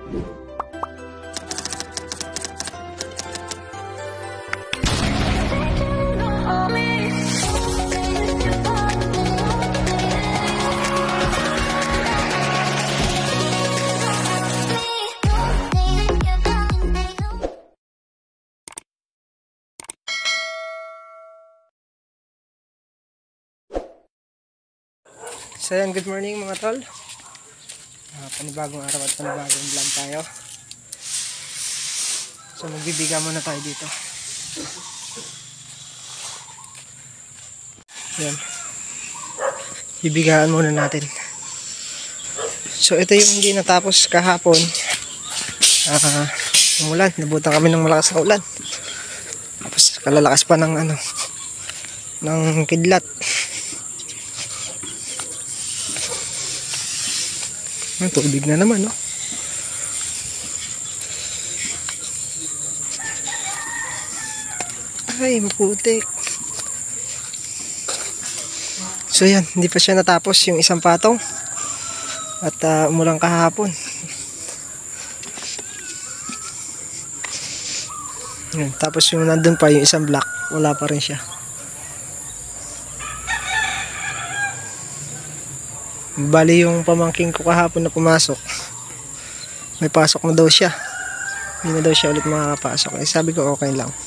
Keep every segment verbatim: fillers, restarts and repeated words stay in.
So yan, good morning mga tol. uh, Panibagong araw at panibagong vlog tayo. So magbibiga muna tayo dito. Yan, bibigaan muna natin. So ito yung hindi natapos kahapon. uh, Umulan, nabutan kami ng malakas na ulan. Tapos kalalakas pa ng ano, ng kidlat. Ang tubig na naman, no? Ay, maputik. So yan, hindi pa siya natapos yung isang patong. At uh, umulang kahapon. Yan, tapos yung nandun pa yung isang block, wala pa rin siya. Bali yung pamangking ko kahapon na pumasok, may pasok na daw siya. Hindi na daw siya ulit makakapasok. Eh, sabi ko okay lang.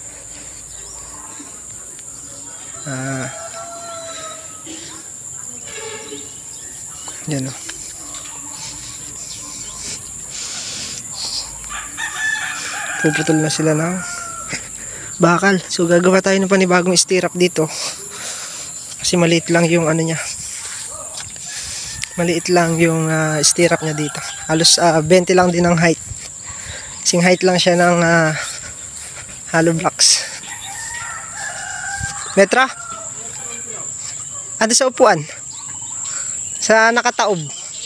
Ah, yan o. Puputol na sila ng bakal. So gagawa tayo ng panibagong stirrup dito. Kasi maliit lang yung ano niya. Maliit lang yung uh, stirrup niya dito. Halos uh, twenty lang din ang height. Sing height lang siya ng uh, hollow blocks. Metra? Ado sa upuan. Sa nakataob.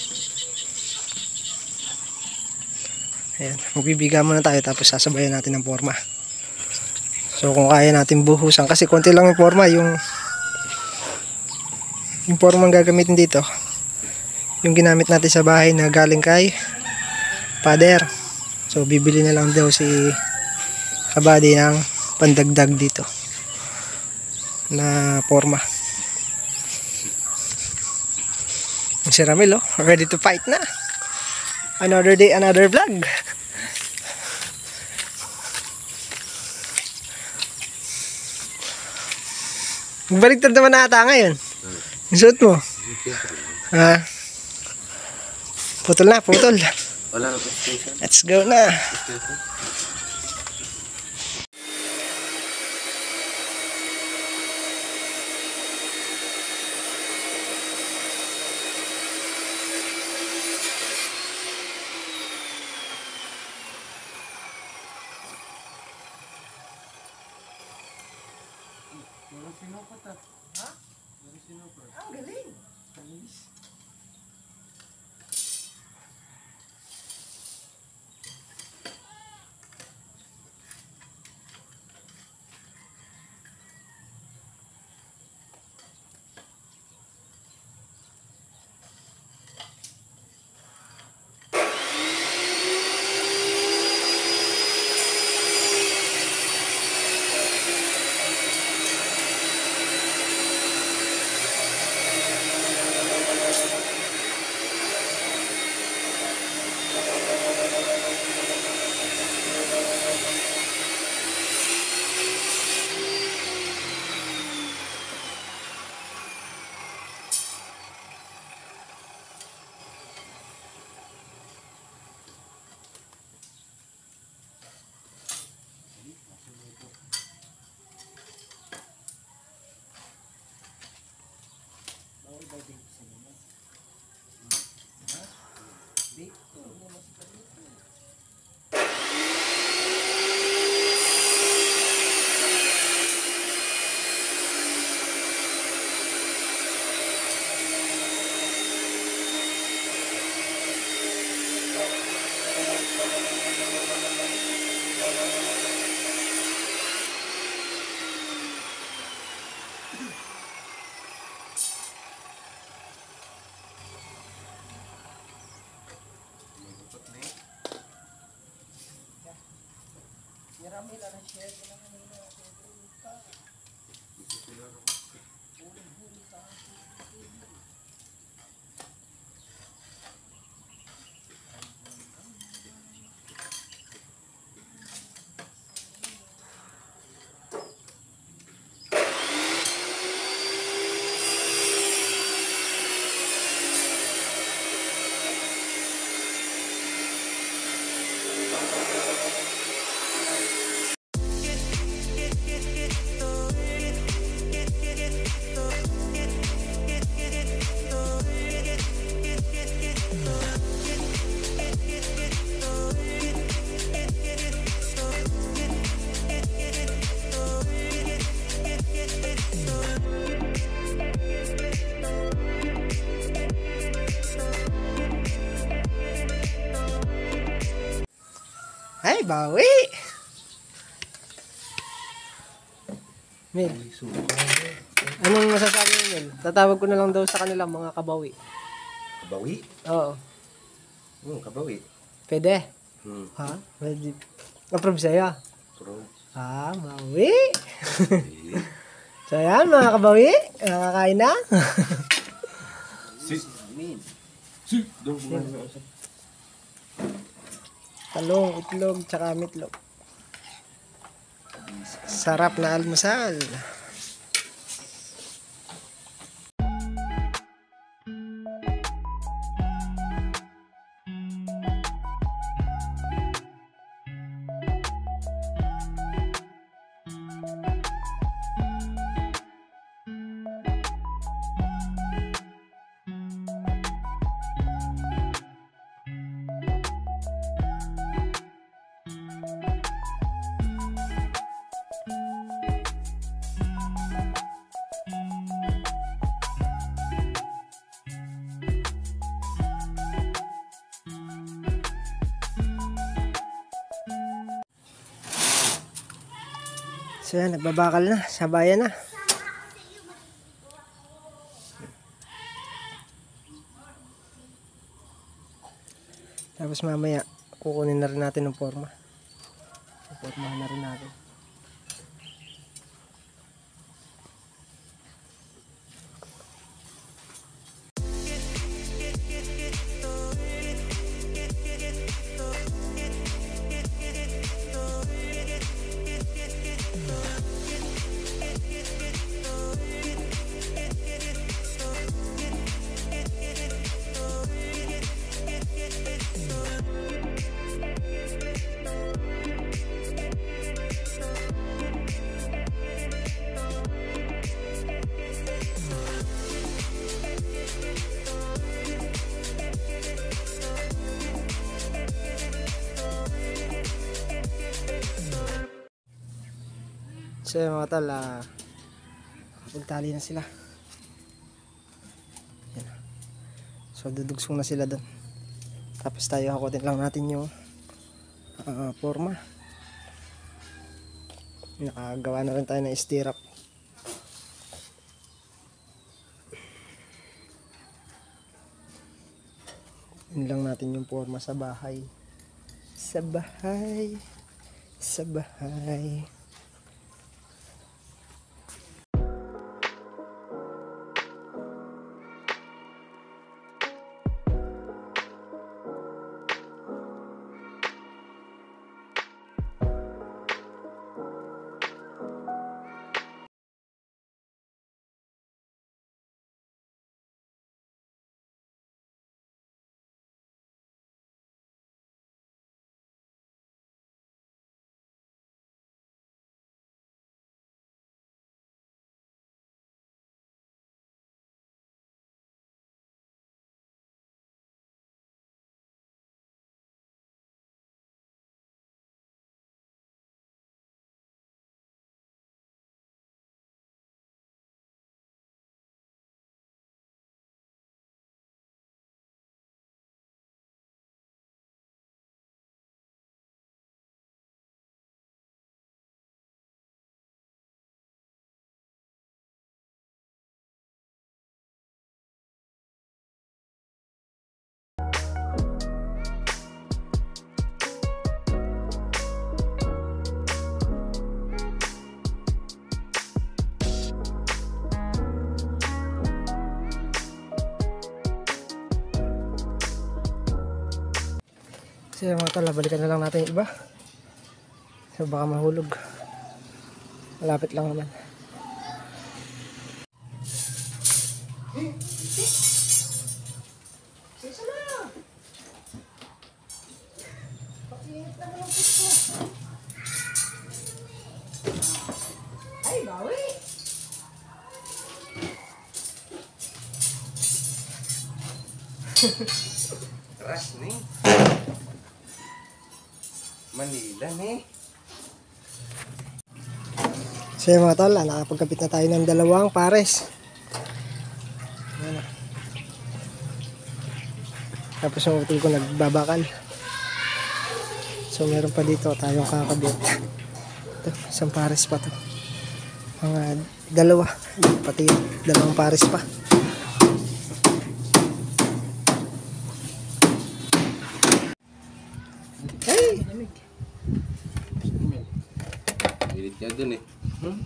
Ayan, magbibiga muna tayo tapos sasabayan natin ng forma. So kung kaya natin buhusan, kasi konti lang yung forma, yung yung forma ang gagamitin dito. Yung ginamit natin sa bahay na galing kay Father. So bibili na lang daw si Kabady ng pandagdag dito na forma. Si Ramil, oh, ready to fight na. Another day, another vlog. Magbaliktad naman na ata ngayon. Yung suot mo. Ha? Putol na, putol. Wala na station. Let's go na. Ha? Ang galing. Ay, bawi! Mel, anong masasabi mo, Mel? Tatawag ko na lang daw sa kanila mga kabawi. Kabawi? Oo. Hmm, kabawi. Pwede? Hmm. Ha? Pwede. Approve sa'yo? Pero, Ah, bawi! So yan, mga kabawi. Nakakain na. si, si, daw Talong, itlog, tsaka meatloaf. Sarap na almusal. So yan, nagbabakal na, sabayan na. Tapos mamaya, kukunin na rin natin ng forma. Formahan na rin natin. So yung mga tal, uh, pagtali na sila. Yan. So dudugsong na sila doon. Tapos tayo hakutin lang natin yung uh, forma. Nakagawa na rin tayo ng stirrup. Yun lang natin yung forma sa bahay. Sa bahay. Sa bahay. Kasi mga tala, balikan na lang natin yung iba. So baka mahulog. Malapit lang naman. Ay, bawi! Trust ni. Manila ni. So yun mga tol, ah, nakapagkapit na tayo ng dalawang pares. Ayan na. Tapos yung utol ko nagbabakal. So meron pa dito tayong kakabit. Ito, isang pares pa to. Mga dalawa. Pati yung dalawang pares pa. Hey! Pilit ka dun eh. Hmm?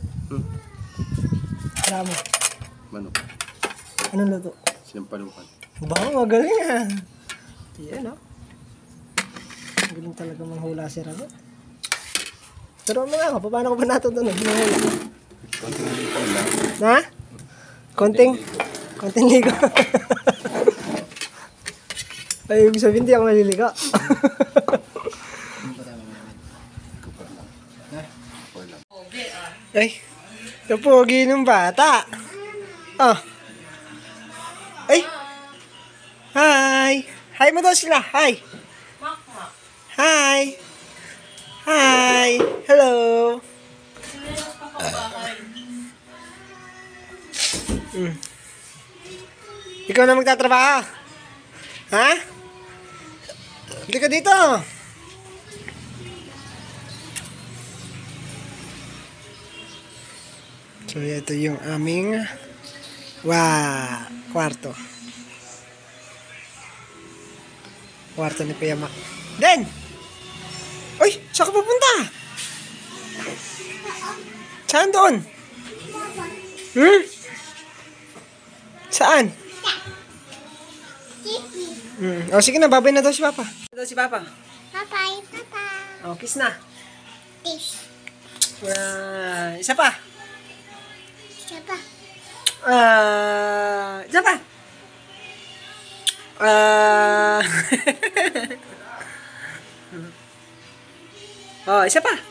Alam mo, Manok. anong luto? Sinampalukan. Baka magaling ah. Yan no? Galing talaga manghula si Rago. Pero mga ako, paano ko ba natutunan manghula? Konting lipo lang. Na? Konting? Konting ligo. Ay, ibig sabihin di ako maliligo. Or lang. Ay, ito pogi ng bata. Oh. Ay. Hi. Hi mo daw sila. Hi. Hi. Hi. Hello. Mm. Ikaw na magtatrabaho. Ha? Hindi ka dito. So, ito yung aming wow, kwarto. Kwarto ni Kuya Mac. Den! Uy, saan ka pupunta? Saan doon? Hmm? Saan? Hmm. O, sige na, babay na daw si Papa. Daw si Papa. Bye-bye, Papa. O, kiss na. Fish. Ah, isa pa. Siapa? Ah, isa pa. Ah. Oh, isa pa.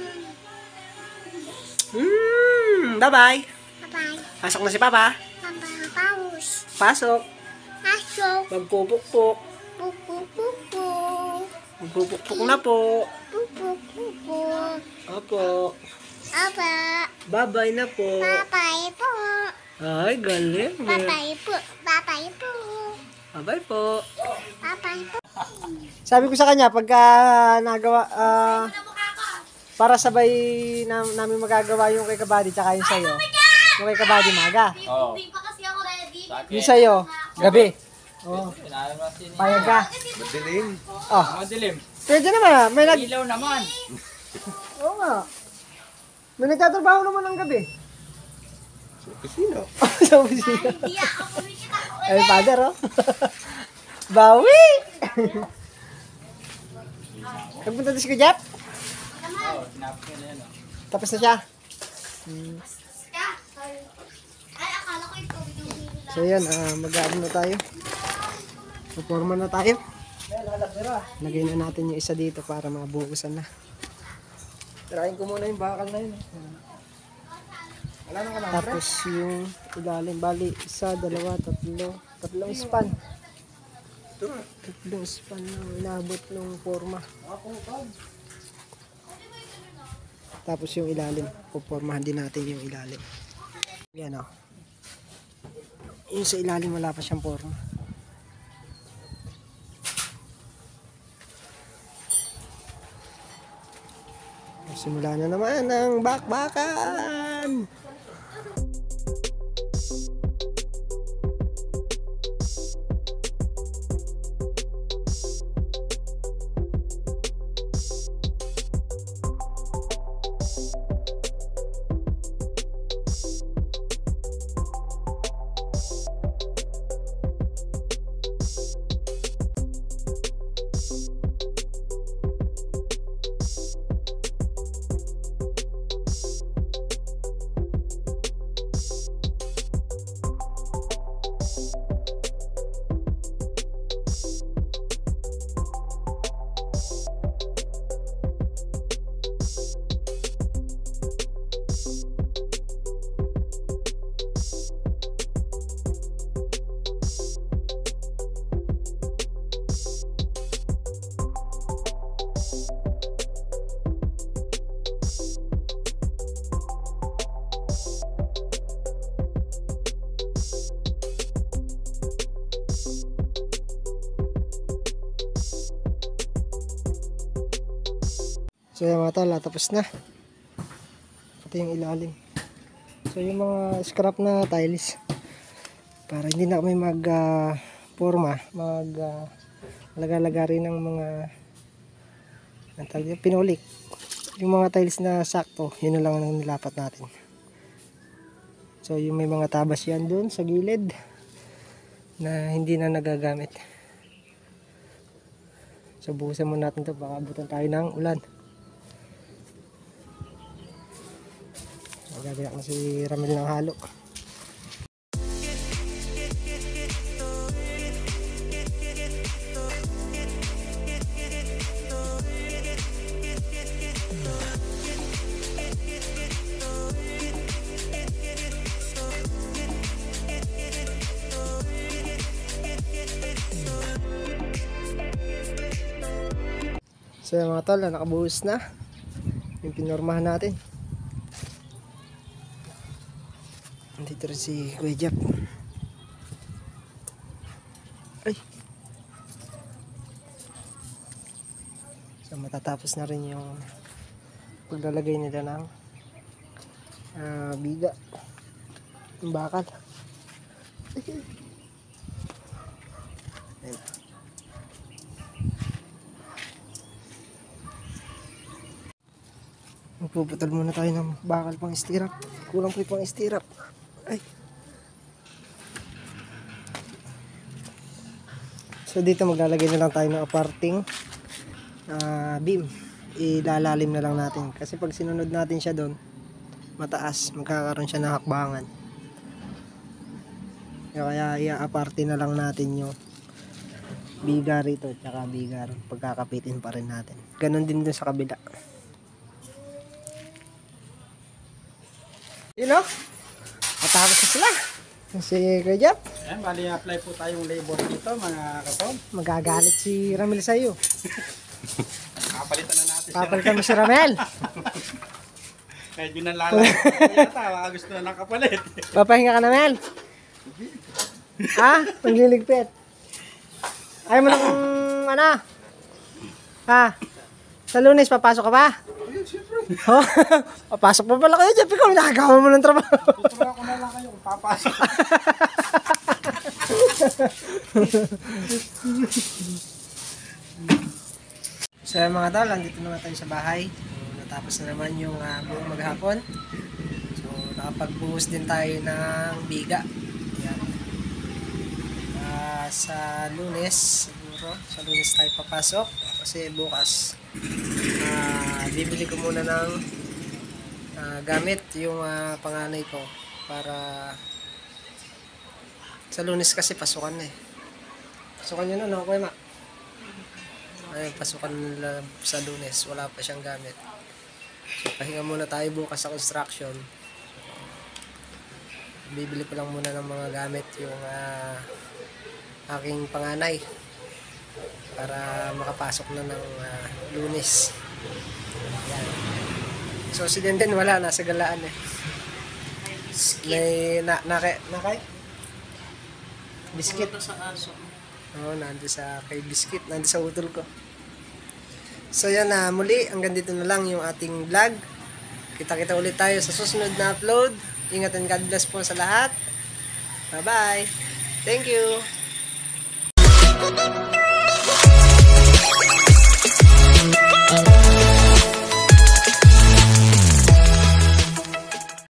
Hmm, bye-bye. Bye-bye. Pasok na si Papa. Bye-bye, paus. Pasok. Pasok. Magpupukpuk. Pupu-pupu. Magpupukpuk na po. Pupu-pupu. Opo. Apa? Bye-bye na po. Bye-bye po. Ay, galing. Bye-bye po. Bye-bye po. Bye-bye po. Bye-bye po. Sabi ko sa kanya, pagka nagawa, ah, para sabay na, namin magagawa yung kay Kabady tsaka yung sa'yo. Yung kay Kabady maga. Hindi pa kasi ako ready. Yung sa'yo, gabi. Oh. Payag ka. Madilim. Oh. Madilim. Pwede naman ah. May nag... Ilaw naman. Oo nga. May nagtatrabaho naman ng gabi. Sa opisina. Sa opisina. Hindi ako kumikita ko. Ay, father oh. Bawi! Nagpunta din si Kujap? Oo, sinapos niya na yan. oh. Tapos na siya. Ay, akala ko ito. Yung So yan, ah, mag-aano na tayo. Performa na tayo. Lagay na natin yung isa dito para mabuhusan na. Tirahin ko muna yung bakal na yun. Wala na Tapos yung ilalim, bali, isa, dalawa, tatlo, tatlong span. Tatlong span na inabot ng forma. Tapos yung ilalim, pupormahan din natin yung ilalim. Yan o. Yung sa ilalim wala pa siyang forma. Simula na naman ang bakbakan. So yung mga tala, tapos na. Pati yung ilalim. So yung mga scrap na tiles, para hindi na kami mag uh, forma, mag uh, laga-laga rin ng mga yung pinulik. Yung mga tiles na sakto, yun na lang ang nilapat natin. So yung may mga tabas yan dun sa gilid na hindi na nagagamit. So buhusan muna natin ito, baka abutan tayo ng ulan. So gagayak na si Ramil ng halo. So yung mga tol, nakabuhos na yung pinormahan natin. Dito rin si Kuya Jack. Ay. So matatapos na rin yung paglalagay nila ng uh, biga, yung bakal. Ayun. Magpuputol muna tayo ng bakal pang istirap. Kulang po yung pang istirap. Ay. So dito maglalagay na lang tayo ng aparting uh, beam. Ilalalim na lang natin. Kasi pag sinunod natin siya doon, mataas. Magkakaroon siya ng hakbangan. Kaya i-aparte na lang natin yung biga rito. Tsaka biga rin. Pagkakapitin pa rin natin. Ganon din dun sa kabila. You know, matapos na sila. Si Kuya Jack. Ayan, bali apply po tayong labor dito mga kapon. Magagalit si Ramil sa iyo. Kapalitan na natin siya. Papalitan mo si Ramil. Medyo nalala. Yata, baka gusto na nakapalit. Papahinga ka na, Mel. Ha? Pagliligpit. Ayaw mo lang, ano? Ha? Sa Lunes, papasok ka pa? Oh, papasok pa pala kayo dyan. Ikaw, nakagawa mo ng trabaho. Tutuwa ko na lang kayo kung papasok. So mga tol, andito naman tayo sa bahay. So, natapos na naman yung uh, buong maghapon. So nakapagbuhos din tayo ng biga. Yan. Uh, sa Lunes, siguro. Sa Lunes tayo papasok. Kasi bukas, uh, bibili ko muna ng uh, gamit yung uh, panganay ko. Para sa Lunes kasi pasukan na eh. Pasukan yun na, no? Kuya Ma? Ayun, pasukan nila sa Lunes. Wala pa siyang gamit. So, pahinga muna tayo bukas sa construction. Bibili ko lang muna ng mga gamit yung uh, aking panganay. Para makapasok na ng uh, Lunes. Yan. So, si Denden wala. Nasa galaan eh. May na, nake, nakay? Biskit. Oo, oh, nandun sa kay Biskit. Nandun sa utol ko. So yan na, muli, hanggang dito na lang yung ating vlog. Kita-kita ulit tayo sa susunod na upload. Ingat and God bless po sa lahat. Bye-bye. Thank you.